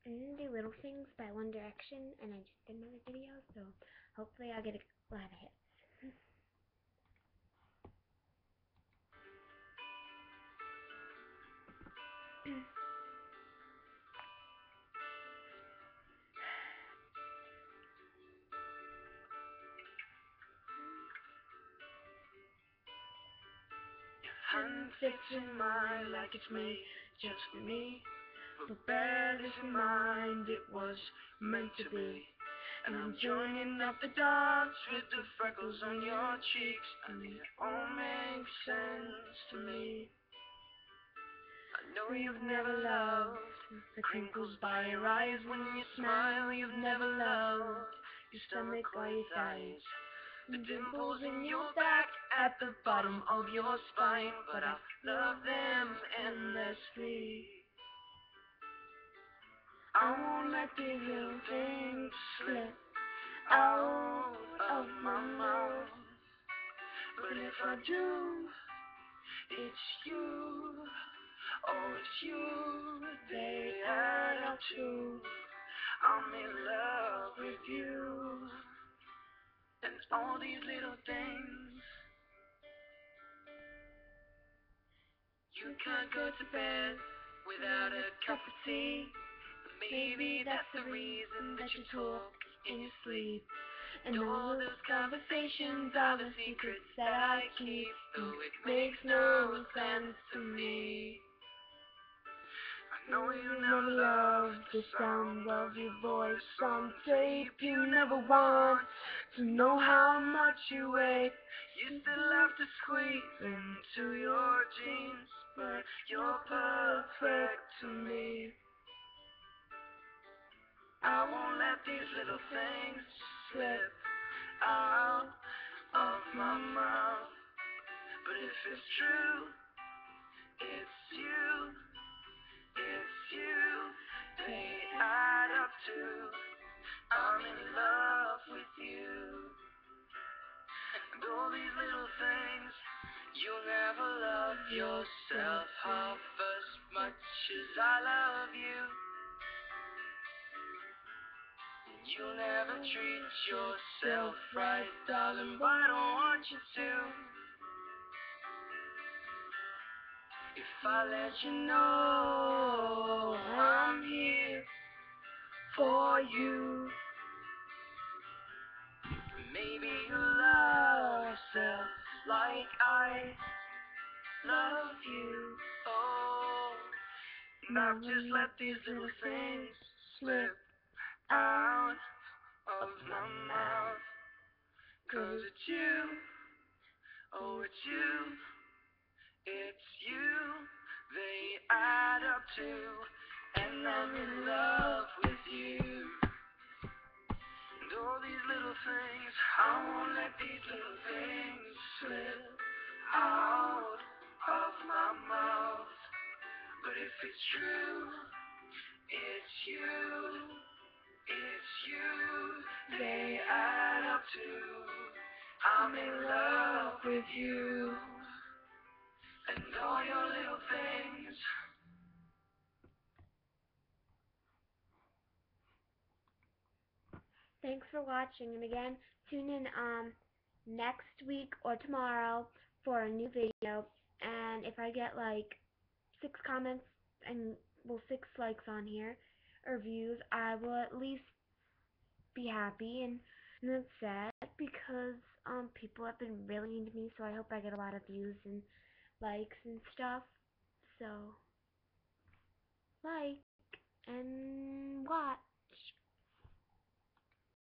Do Little Things by One Direction, and I just did another video, so hopefully I'll get a lot of hits. Hand fits in mine like it's made just for me. For bear this in mind, it was meant to be. And I'm joining up the dots with the freckles on your cheeks, and it all makes sense to me. I know you've never loved the crinkles by your eyes when you smile. You've never loved your stomach or your thighs, the dimples in your back at the bottom of your spine, but I love them endlessly. I won't let these little things slip out of my mouth, but if I do, it's you, oh it's you, they add up to, I'm in love with you, and all these little things. You can't go to bed without a cup of tea. Maybe that's the reason that you talk in your sleep. And all those conversations are the secrets that I keep, though it makes no sense to me. I know you never loved the sound of your voice on tape. You never want to know how much you weigh. You still have to squeeze into your jeans, but you're perfect to me. I won't let these little things slip out of my mouth, but if it's true, it's you, it's you, they add up to, I'm in love with you, and all these little things. You'll never love yourself half as much as I love you. You'll never treat yourself right, darling, but I don't want you to. If I let you know I'm here for you, maybe you'll love yourself like I love you. Oh, now just let these little things slip out of my mouth, 'cause it's you, oh it's you, it's you, they add up to, and I'm in love with you. And all these little things, I won't let these little things slip out of my mouth, but if it's true, it's you, it's you, they add up to, I'm in love with you, and all your little things. Thanks for watching, and again, tune in next week or tomorrow for a new video. And if I get like 6 comments and 6 likes on here or views, I will at least be happy. And that's sad because people have been really into me, so I hope I get a lot of views and likes and stuff. So like and watch.